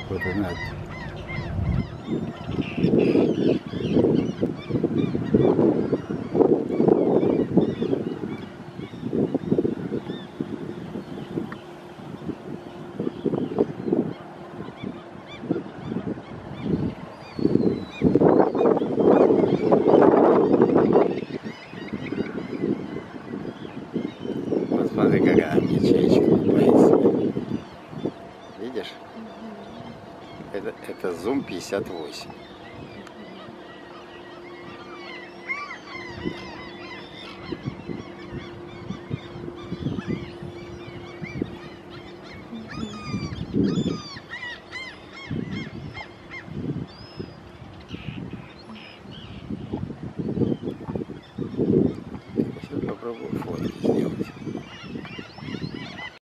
Вот она. Вот смотри, какая ячеечка купается. Видишь? Это Zoom 58.